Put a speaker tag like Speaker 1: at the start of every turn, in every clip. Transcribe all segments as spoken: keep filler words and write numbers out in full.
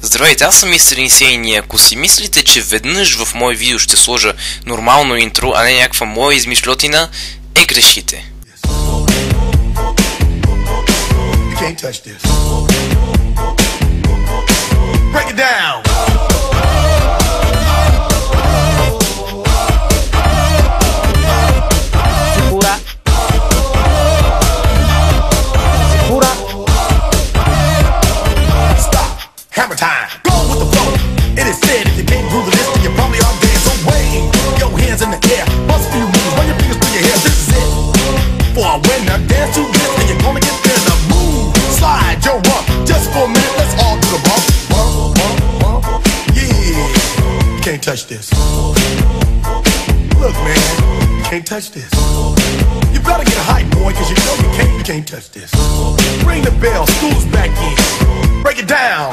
Speaker 1: Здравейте, аз съм мистер Инсейн и ако си мислите, че веднъж в мое видео ще сложа нормално интро, а не някаква моя измишлотина, е грешите.
Speaker 2: Hammer time. Go with the flow. It is said if you can't rule the list, then you probably are dead. So wave your hands in the air. Bust a few moves. Run your fingers through your hair. This is it. For a winner, dance to this, and you're gonna get there. The move, slide your rump. Just for a minute, let's all do the bump, bump, bump, bump. Yeah, you can't touch this. Look, man, you can't touch this. You better get a hype, boy, cause you know you can't, you can't touch this. Ring the bell, school's back in. Break it down.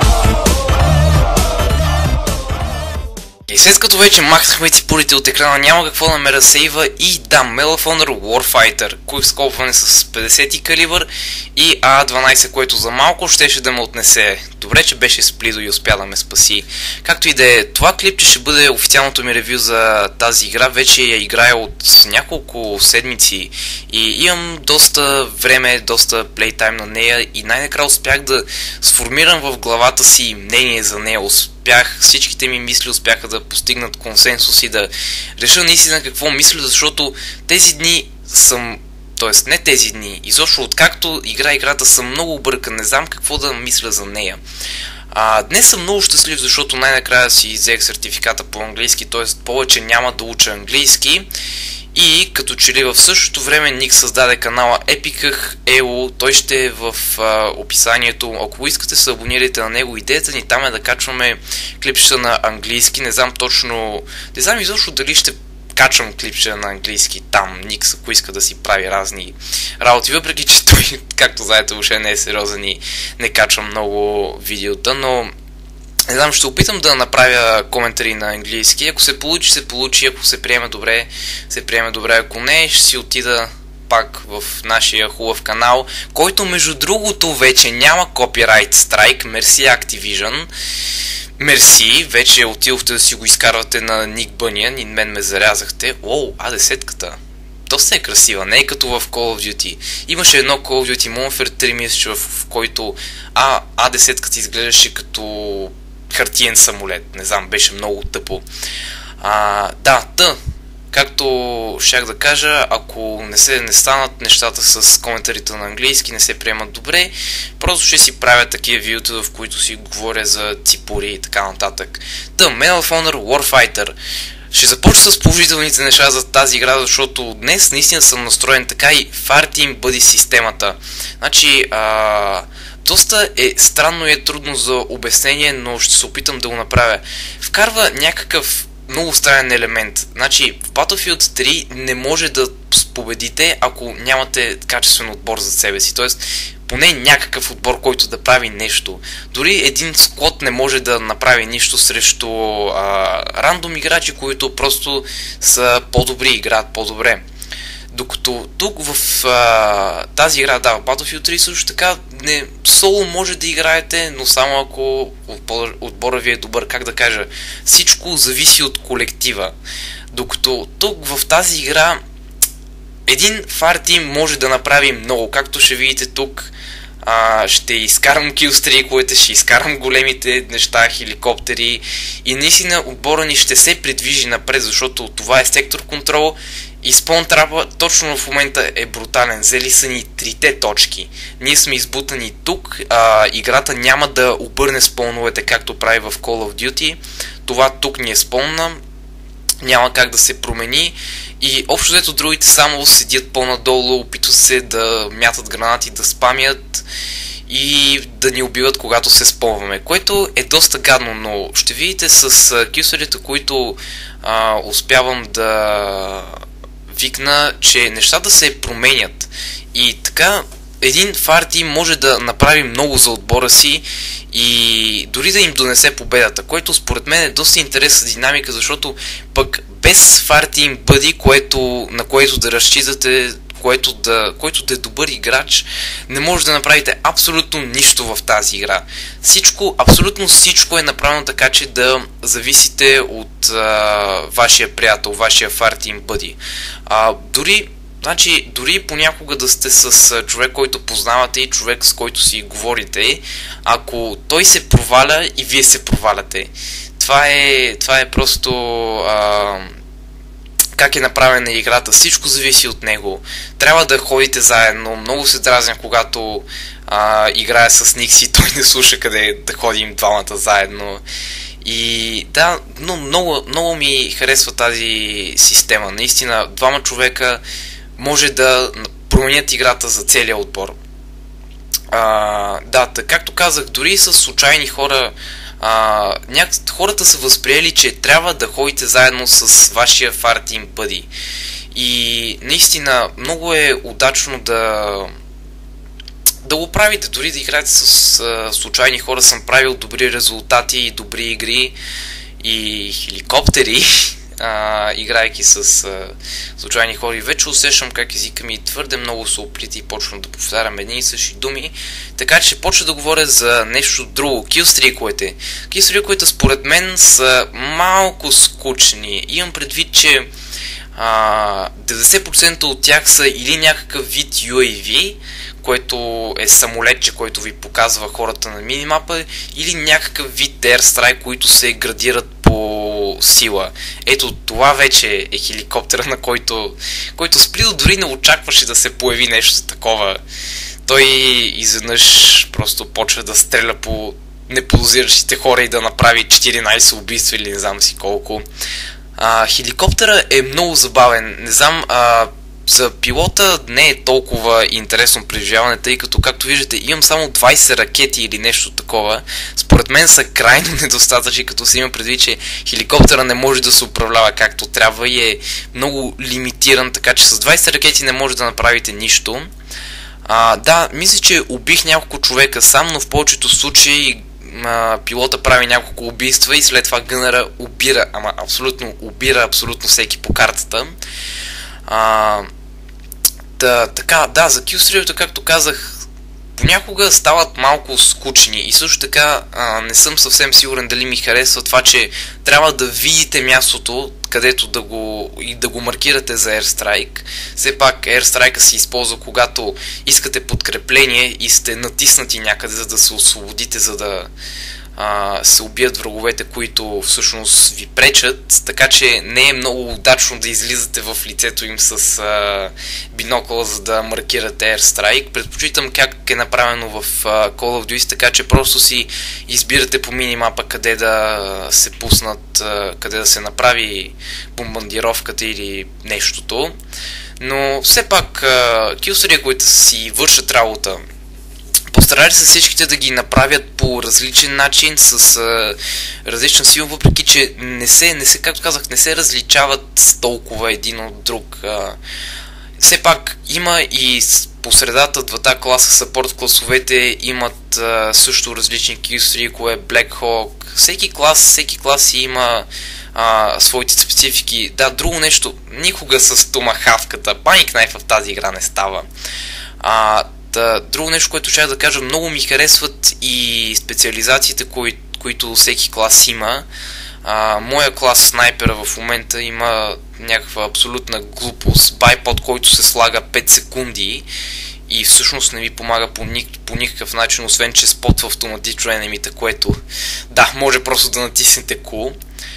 Speaker 1: И след като вече махнахме ципулите от екрана, няма какво да ме разсейва и да, Medal of Honor Warfighter, кой скопване с петдесети калибър и А дванайсет, което за малко щеше да ме отнесе. Добре, че беше сплидо и успя да ме спаси. Както и да е, това клипче ще бъде официалното ми ревю за тази игра. Вече я играя от няколко седмици и имам доста време, доста плейтайм на нея и най-накрая успях да сформирам в главата си мнение за нея. Успях, всичките ми мисли успяха да постигнат консенсус и да реша наистина какво мисля, защото тези дни съм, т.е. не тези дни, изобщо откакто игра играта съм много объркан, не знам какво да мисля за нея. А, днес съм много щастлив, защото най-накрая си взех сертификата по английски, т.е. повече няма да уча английски. И като че ли в същото време Ник създаде канала Епиках Ело, той ще е в а, описанието. Ако искате се абонирайте на него, идеята ни там е да качваме клипчета на английски, не знам точно, не знам изобщо дали ще качвам клипчета на английски там, Ник, ако иска да си прави разни работи, въпреки че той, както знаете, въобще не е сериозен и не качвам много видеота, но не знам, ще опитам да направя коментари на английски. Ако се получи, се получи. Ако се приеме добре, се приеме добре. Ако не, ще си отида пак в нашия хубав канал, който между другото вече няма копирайт страйк. Мерси Activision. Мерси, вече отидохте да си го изкарвате на Ник Бъниан и мен ме зарязахте. Оу, А десет-ката. Доста е красива, не е като в Call of Duty. Имаше едно Call of Duty Modern Warfare три, мисля, в който А, А десет-ката изглеждаше като хартиен самолет. Не знам, беше много тъпо. А, да, тъ, както щях да кажа, ако не се не станат нещата с коментарите на английски, не се приемат добре, просто ще си правя такива видеота, в които си говоря за ципури и така нататък. Тъ, Medal of Honor Warfighter. Ще започна с положителните неща за тази игра, защото днес наистина съм настроен така и фарти им бъде системата. Значи, а... доста е странно и е трудно за обяснение, но ще се опитам да го направя. Вкарва някакъв много странен елемент. Значи, в Battlefield три не може да победите, ако нямате качествен отбор за себе си. Тоест, поне някакъв отбор, който да прави нещо. Дори един склад не може да направи нищо срещу а, рандом играчи, които просто са по-добри, играят по-добре. Докато тук в а, тази игра, да, в Battlefield три също така, не, соло може да играете, но само ако отбор, отбора ви е добър, как да кажа, всичко зависи от колектива. Докато тук в тази игра един фартим може да направи много, както ще видите тук. А, ще изкарам килстриковете, ще изкарам големите неща, хеликоптери и наистина отбора ни ще се придвижи напред, защото това е сектор контрол и спон трапа точно в момента е брутален. Взели са ни трите точки. Ние сме избутани тук, а, играта няма да обърне споновете както прави в Call of Duty. Това тук ни е спонна, няма как да се промени. И общо взето другите само седят по-надолу, опитват се да мятат гранати, да спамят и да ни убиват, когато се спомваме, което е доста гадно, но ще видите с кюсерите, които а, успявам да викна, че нещата се променят и така един фарти може да направи много за отбора си и дори да им донесе победата, което според мен е доста интересна динамика, защото пък без фарти им бъди, което, на което да разчитате, което да, който да е добър играч, не може да направите абсолютно нищо в тази игра. Всичко, абсолютно всичко е направено така, че да зависите от а, вашия приятел, вашия фартим бъди. А, дори Значи, дори понякога да сте с човек, който познавате и човек, с който си говорите, ако той се проваля и вие се проваляте. Това е, това е просто а, как е направена играта. Всичко зависи от него. Трябва да ходите заедно. Много се дразня, когато а, играя с Никси и той не слуша къде да ходим двамата заедно. И да, но много, много ми харесва тази система. Наистина, двама човека може да променят играта за целия отбор. А, да, тък, както казах, дори с случайни хора, а, няк... хората са възприели, че трябва да ходите заедно с вашия фартим бъди. И наистина много е удачно да да го правите, дори да играете с а, случайни хора. Съм правил добри резултати и добри игри и хеликоптери, а, играйки с а, случайни хора, и вече усещам как езика ми твърде много се оплита и почвам да повтарям едни и същи думи, така че почва да говоря за нещо друго. Килстриковете. Килстриковете според мен са малко скучни. Имам предвид, че а, деветдесет процента от тях са или някакъв вид ю ей ви, което е самолетче, който ви показва хората на минимапа, или някакъв вид Airstrike, които се градират по сила. Ето това вече е хеликоптера, на който, който Сплидо дори не очакваше да се появи нещо такова. Той изведнъж просто почва да стреля по неподозиращите хора и да направи четиринайсет убийства или не знам си колко. А, хеликоптера е много забавен. Не знам, а, за пилота не е толкова интересно преживяване, тъй като, както виждате, имам само двайсет ракети или нещо такова. Според мен са крайно недостатъчни, като се има предвид, че хеликоптера не може да се управлява както трябва и е много лимитиран, така че с двайсет ракети не може да направите нищо. А, да, мисля, че убих няколко човека сам, но в повечето случаи а, пилота прави няколко убийства и след това гънера убира, ама абсолютно убира абсолютно всеки по картата. А, да, така, да, за килстрилите, както казах, понякога стават малко скучни и също така а, не съм съвсем сигурен дали ми харесва това, че трябва да видите мястото, където да го, и да го маркирате за Airstrike. Все пак Airstrike се използва, когато искате подкрепление и сте натиснати някъде, за да се освободите, за да а, се убият враговете, които всъщност ви пречат, така че не е много удачно да излизате в лицето им с а, бинокъла, за да маркирате Airstrike. Предпочитам как е направено в а, Call of Duty, така че просто си избирате по минимапа къде да се пуснат, а, къде да се направи бомбардировката или нещото. Но все пак килстрите, които си вършат работа, постарали са всичките да ги направят по различен начин, с а, различна сила, въпреки че не се, не се, както казах, не се различават толкова един от друг. А, все пак има и по средата двата класа, съпорт класовете имат а, също различни килстрикове, Black Hawk. Всеки клас, всеки клас си има а, своите специфики. Да, друго нещо, никога с томахавката, Panic Knife в тази игра не става. А, да, друго нещо, което ще да кажа, много ми харесват и специализациите, кои, които всеки клас има. А, моя клас снайпера в момента има някаква абсолютна глупост, байпод, който се слага пет секунди и всъщност не ви помага по, ник, по никакъв начин, освен че спотва автоматично енемите, което да, може просто да натиснете Q.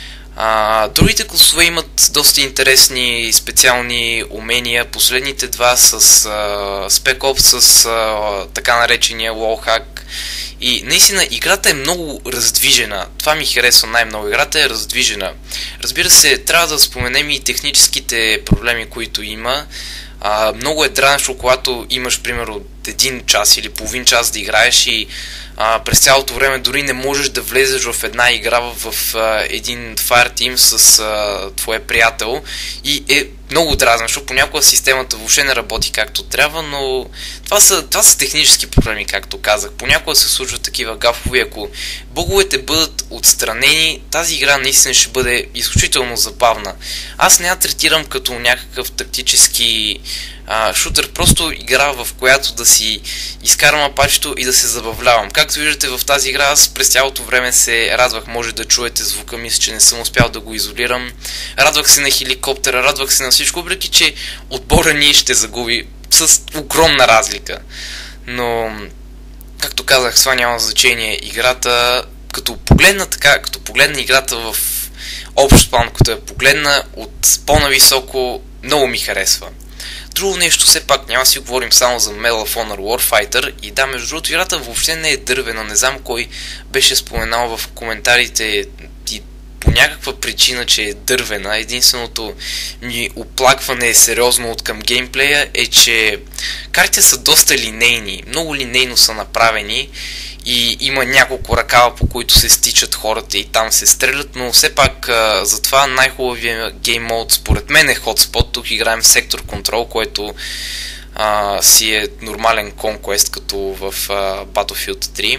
Speaker 1: А, другите класове имат доста интересни специални умения. Последните два с а, Spec Ops, с а, така наречения wallhack. И наистина играта е много раздвижена. Това ми харесва най-много. Играта е раздвижена. Разбира се, трябва да споменем и техническите проблеми, които има. А, много е дразнещо, когато имаш, примерно, един час или половин час да играеш и а, през цялото време дори не можеш да влезеш в една игра в, в а, един Fireteam с а, твоя приятел и е много дразнещо. Понякога системата въобще не работи както трябва, но това са, това са технически проблеми, както казах. Понякога се случват такива гафови. Ако бъговете бъдат отстранени, тази игра наистина ще бъде изключително забавна. Аз не я третирам като някакъв тактически а, шутър, просто игра, в която да си изкарам апачето и да се забавлявам. Както виждате в тази игра, аз през цялото време се радвах, може да чуете звука, мисля, че не съм успял да го изолирам. Радвах се на хеликоптера, радвах се на всичко, въпреки че отбора ни ще загуби с огромна разлика. Но, както казах, това няма значение. Играта, като погледна така, като погледна играта в общ план, като я погледна от по-нависоко, много ми харесва. Друго нещо, все пак няма си говорим само за Medal of Honor Warfighter. И да, между другото, играта въобще не е дървена. Не знам кой беше споменал в коментарите и по някаква причина, че е дървена. Единственото ми оплакване е сериозно от към геймплея е, че картите са доста линейни. Много линейно са направени. И има няколко ръкава, по които се стичат хората и там се стрелят, но все пак а, затова най-хубавият гейм мод според мен е Hotspot. Тук играем в сектор контрол, което а, си е нормален конквест, като в а, Battlefield три.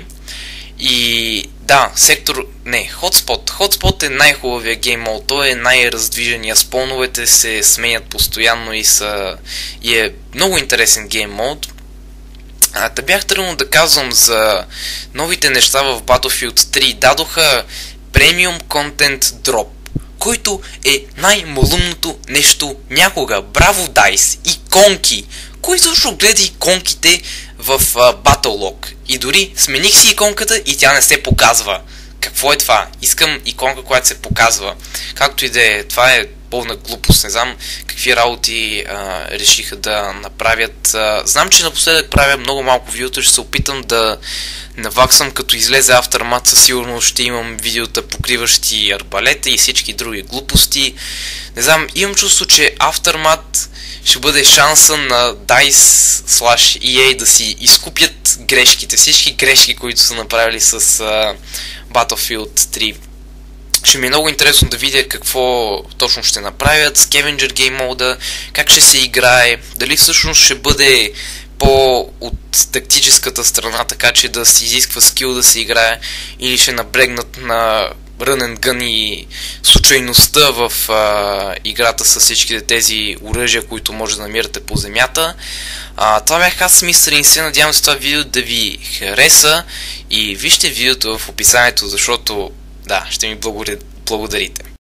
Speaker 1: И да, сектор... Не, Hotspot. Hotspot е най-хубавия гейм мод, той е най-раздвижения, споновете се сменят постоянно и, са... и е много интересен гейм мод. А, да бях тръгнал да казвам за новите неща в Battlefield три. Дадоха Premium Content Drop, който е най-малумното нещо някога. Браво, Дайс! Иконки! Кой също гледа иконките в uh, Battlelog? И дори смених си иконката и тя не се показва. Какво е това? Искам иконка, която се показва. Както и да е, това е пълна глупост. Не знам какви работи а, решиха да направят. А, знам, че напоследък правя много малко видеота. Ще се опитам да наваксам, като излезе Aftermath. Със сигурност ще имам видеота, покриващи арбалета и всички други глупости. Не знам, имам чувство, че Aftermath ще бъде шанса на Dice slash и ей да си изкупят грешките, всички грешки, които са направили с а, Battlefield три. Ще ми е много интересно да видя какво точно ще направят, Scavenger Game Mode, как ще се играе, дали всъщност ще бъде по от тактическата страна, така че да се изисква скил да се играе, или ще набрегнат на run and gun и случайността в а, играта с всичките тези оръжия, които може да намирате по земята. А, това бях аз, мистер Инсе. Надявам се това видео да ви хареса и вижте видеото в описанието, защото да, ще ми благодарите.